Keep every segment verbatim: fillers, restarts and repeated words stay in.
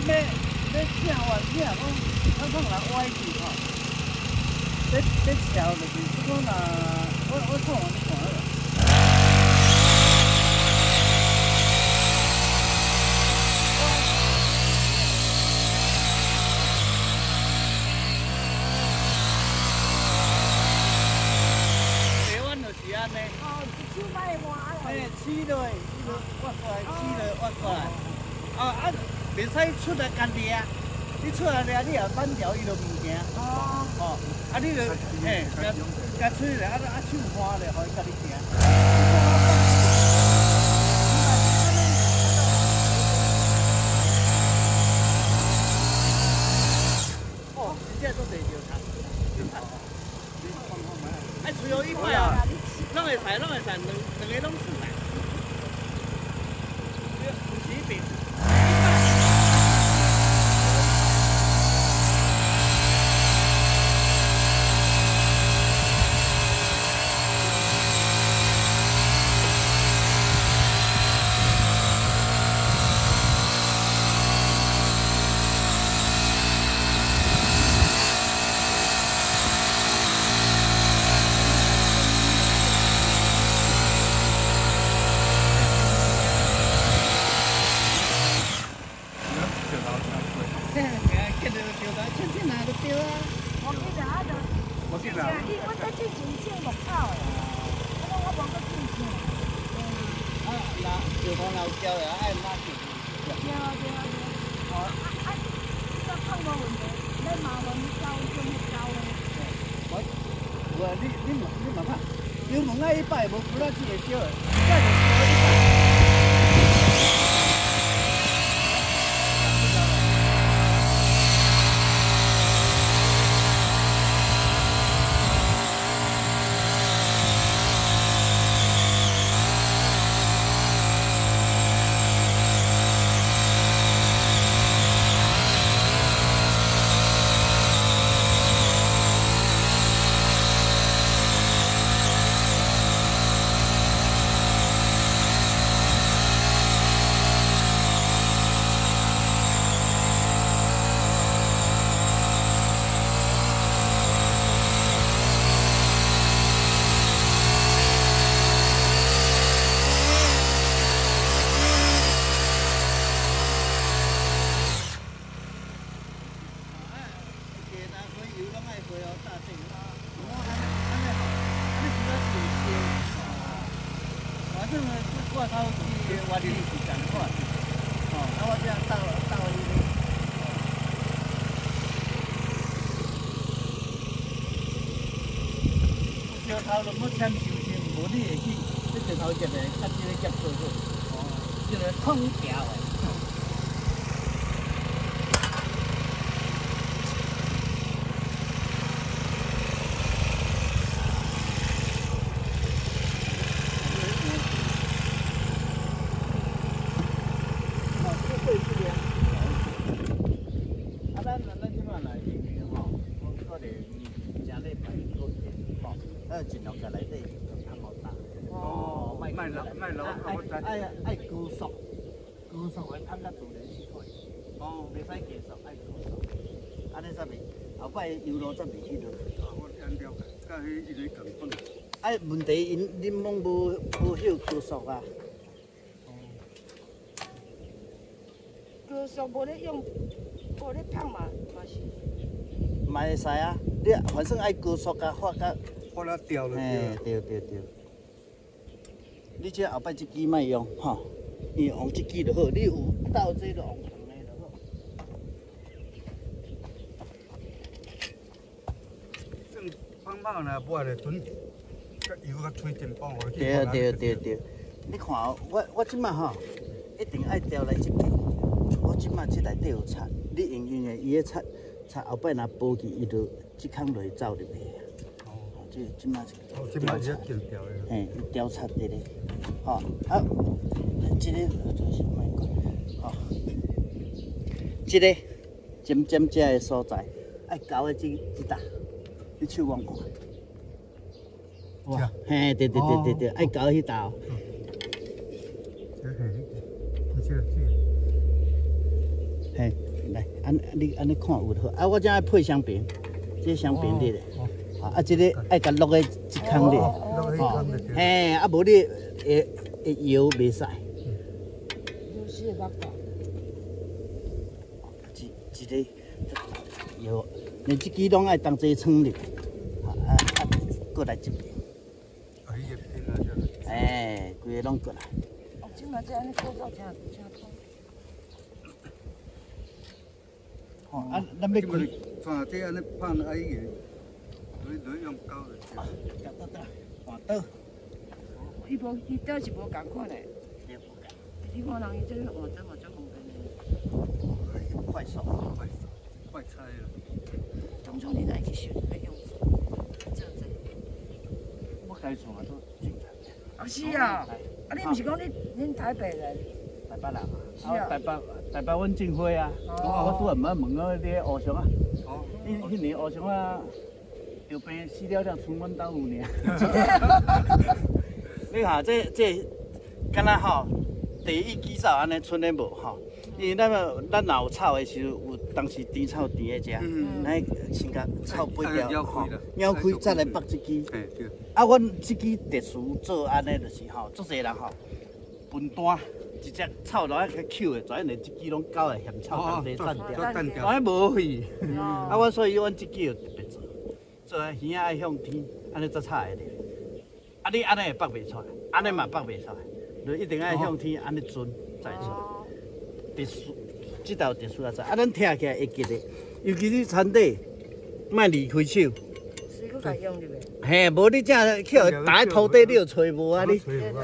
要要正弯正，我常常来歪去吼。要要桥就是，如果若我我创你看了。 是安尼。哦，是手摆换啊。嘿，起落，起落挖过来，起落挖过来。哦啊，袂使出来干地啊！你出来了，你也反调伊就唔行。哦。哦，啊你就嘿，甲甲出来，啊啊手换咧，互伊甲你行。哦，现在都得有他，有他。哎，只有一块啊。 拢会使，拢会使，两两个拢是来。有几饼？你你你麻烦，有门啊一摆无不拉几个少，再就少一摆。 我头去外地是共款，哦，啊我这样到到伊咧，石头都要签收先，无你会去，这石头夹的，较这个夹做做，哦，这个空调的。 呃，尽量在内底较好打。哦，卖卖老卖老，爱爱爱高速，高速的摊较自然是可以。哦，袂使低速，爱高速。安尼才袂，后摆油路才袂去落。啊，我按了解，甲迄一个共本。哎，问题因恁拢无无晓高速啊？哦。高速无咧用，无咧烫嘛，嘛是。嘛会使啊，你反正爱高速甲发甲。 我来调了，哎，对对对。你这后摆这支莫用吼，你用这支就好。你有到这就用长的就好。算放炮呢，抹了准，甲油甲吹电棒落去。对对对对，你看我我即马吼，一定爱调来这边。我即马这内底有插，你用用的伊个插插后摆若包起，伊就即空落去走入去。 这即马是，哦，即马是调调的，嘿，调插的咧，吼，啊，这个就是卖过，吼，这个尖尖这个所在，爱搞的这这搭，你手望看，哇，嘿，对对对对对，爱搞迄搭哦，嘿，这这，嘿， 来，安你安尼看有就好。啊，我正爱配香槟，这香槟你咧。啊，啊，这个爱甲落个一坑咧。 落去坑就对。 嘿，啊无你会会摇袂使。 有时会捌到。 一一个摇，连这支拢爱当这装入。啊啊，过来这边。 啊，伊个边啊，这。 哎，规个拢过来。 哦，即马这安尼构造真真通。 哦，啊，咱要开， 看这安尼放啊伊个，你你用高的。 得得得，换倒。 伊无，伊倒是无共款嘞。你看人伊这个换倒嘛足方便嘞。 快手， 快快拆了。 当初你哪会去选要用？这样子。 我开船都正常。 啊是啊，啊你毋是讲你恁台北人？ 台北人啊，啊台北台北阮进货啊，我拄下毋捌问我你乌熊啊，迄迄年乌熊啊，着病死了了，剩阮兜有尔。你看这这，敢若吼，第一支草安尼剩咧无吼，因为咱咱若有草的时候，有当时甜草甜的食，咱先甲草掰掉，吼，咬开再来剥这支。啊，阮这支特殊做安尼就是吼，足侪人吼，分单。 一只草落去去捡的，全连一支拢搞来嫌草同齐散掉，安尼无去。啊，我所以阮这支就特别做，做啊耳仔爱向天，安尼才菜的。啊，你安尼会剥袂出来，安尼嘛剥袂出来，就一定爱向天，安尼准才会出。特殊，这道特殊啊在，啊咱听起来会记得，尤其是田底，莫离开手。 水搁家用入去。 嘿，无你正去打在土地，你就找无啊你。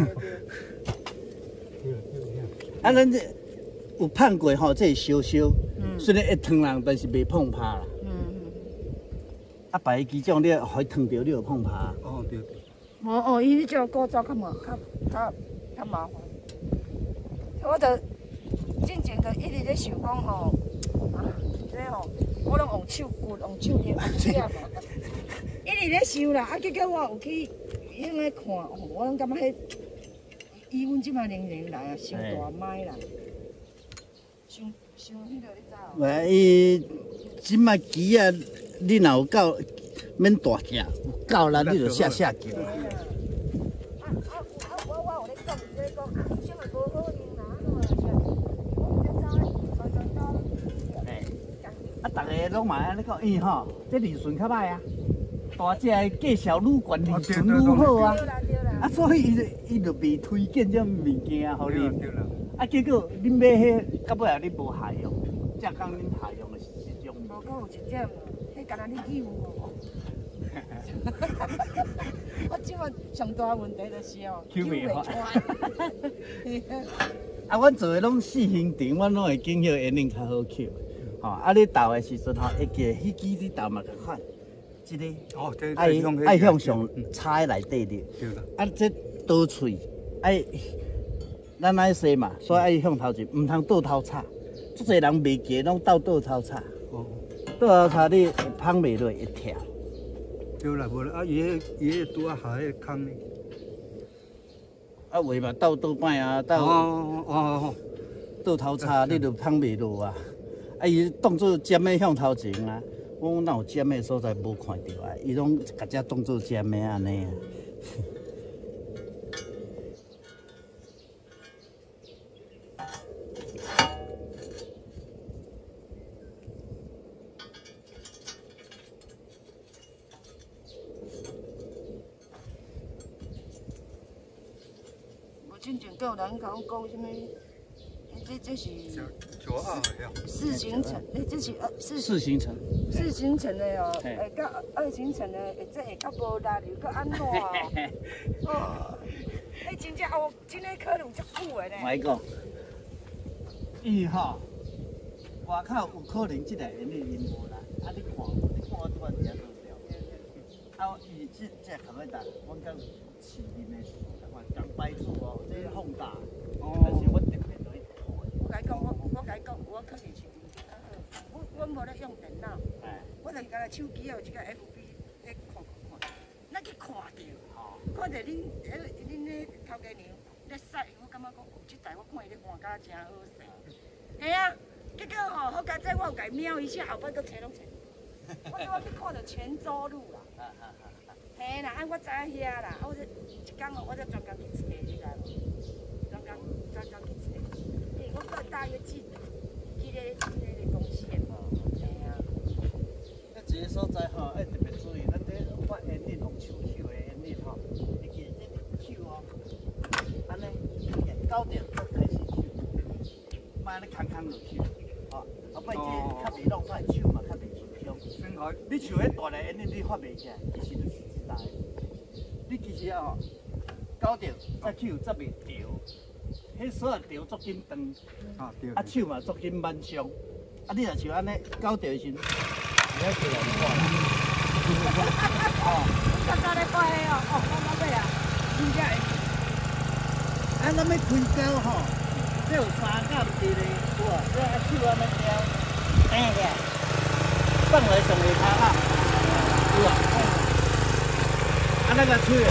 啊，咱这有碰过吼，这是烧烧，虽然会烫人，但是袂碰怕啦。嗯嗯。啊，别个种你互伊烫着，你就碰怕。 哦对对。 哦哦，伊迄种构造较麻，较较较麻烦。我着进前着一直咧想讲吼，啊，这吼，我拢用手骨，用手捏，用手嘛。一直咧想啦，啊，结果我有去用咧看，我拢感觉迄。 以阮即摆年龄来啊，伤大摆啦，伤伤迄个你知哦？ 喂，伊即摆鸡啊，你若有够免大只，有够力你就下下叫。啊啊啊！我我有咧讲，咧讲，啊，以前嘛无好用啦，我我早早早。 哎，啊，逐个拢嘛安尼讲，伊吼，这利润较歹啊，大只的价小愈悬，利润愈好啊。 啊，所以伊伊就未推荐这物件互你。啊，结果恁买迄到尾啊，你无下用，只讲恁下用的是这种。 无讲有一点，迄敢若你有哦。我即摆上大问题就是哦， 抽袂开。啊，阮做的拢四形长，阮拢会见迄个ending较好抽。吼，啊，你倒的时阵吼，会记迄支你倒嘛共款。 这个哦，爱爱向上插在内底的，啊，这刀喙爱咱爱洗嘛，所以爱向头前，唔通倒头插。足侪人袂记，拢倒倒头插。哦，倒头插你芳袂落，会跳。 对啦，无啦，啊，伊迄伊迄拄啊下迄个坑呢。 啊，话嘛倒倒摆啊，倒哦哦倒头插，你就芳袂落啊。啊，伊当作尖的向头前啊。 我哪有尖的所在无看到啊？伊拢甲只当做尖的安尼啊。 无进前有人甲我讲什么？这这是。 九二四行程，诶，这是二四四行程， 四行程的哦，会甲二行程的，会这会较无力，又较安怎哦？哦，诶，真正哦，真个可能足久的呢。 我讲，伊吼，外口有可能即个因为因无啦，啊你看，你看我拄仔伫遐做了，啊伊即即个可以打，阮讲市面的，看刚摆出哦，这个放大，但是我特别对看。 我甲你讲，我我甲你讲，我可能是我我无咧用电脑，我就是甲个手机有一个 F B 咧看看看，咱去看着，看着恁迄恁咧头家娘咧晒，我感觉讲，哦，即台我看伊咧换甲真好势，嘿啊， 结果吼，好佳哉我有甲伊瞄一下，后摆搁找拢找。我我去看到泉州路啦。啊啊啊啊！嘿啦，啊我知影遐啦，啊我这一工哦，我才专工去找，你知无？专工专工去找。嘿，我到大约记记个记个公司的。嘿啊。 啊，一个所在吼，要特别注意，咱这发烟蒂用手抽的烟蒂吼，你记这个手哦，安尼搞定才开始抽，莫安尼空空落去，吼，后摆这较袂弄坏，手嘛较袂受伤。 先开， 你抽迄大个烟蒂，你发袂起来，其实就是一大个。你其实哦，搞定再抽则袂潮，迄所有潮足紧长， 啊对。 啊手嘛足紧满伤，啊你若像安尼搞定的时阵，你还过来你看啦。哦， 刚刚咧看迄哦，哦，我我买啊，真正会。 啊，咱要开胶吼，这有三角伫咧，有啊，这啊手安尼挑，哎呀，放来上下骹啊，有啊，啊那个吹。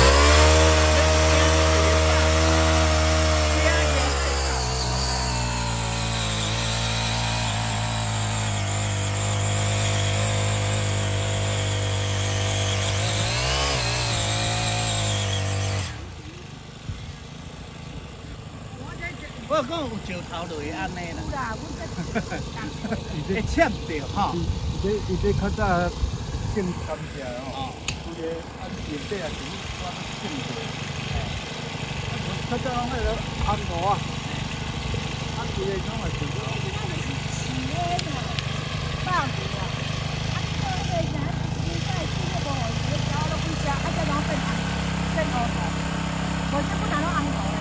我讲有石头落去安尼啦， 有啦，阮这会忝着吼。 伊这伊这较早种甘蔗吼，有个安田底啊，是我种过。较早拢迄个安土啊，啊，伊个种啊是。 企业嘛，大米啊，啊，这个现在现在这个无，这个交都不加，啊，这然后变变乌头，我这不拿到红头嘞。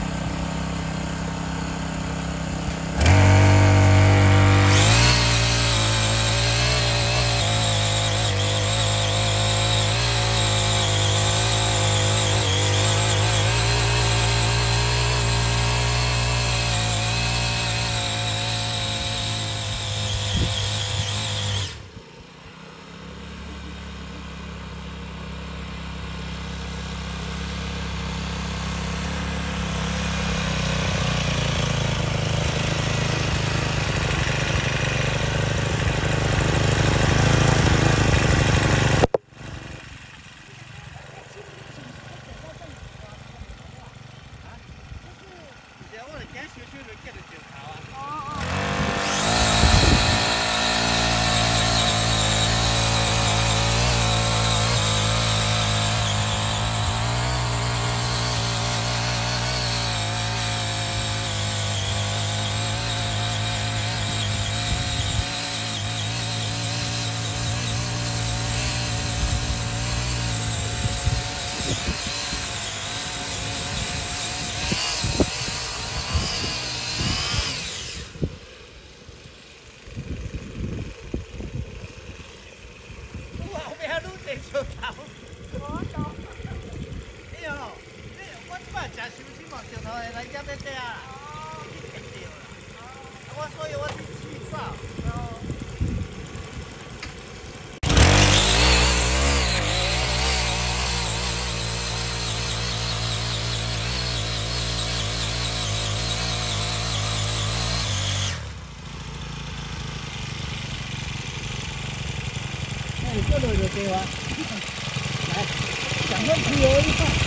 这个就对了，来，讲个皮儿一半，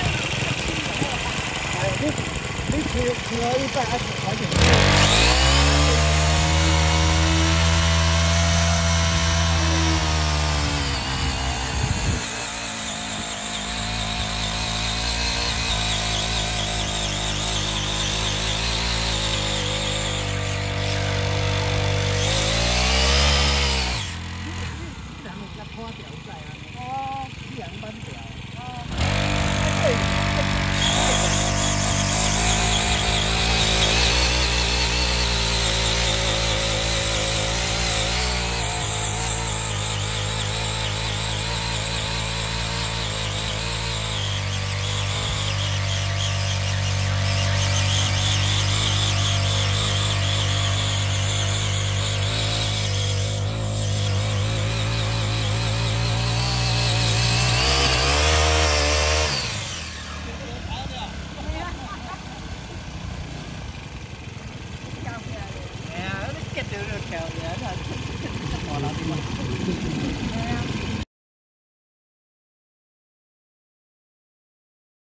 来，你你皮皮儿一半，还是快点。 掉了跳，然后他出出出毛了对吧？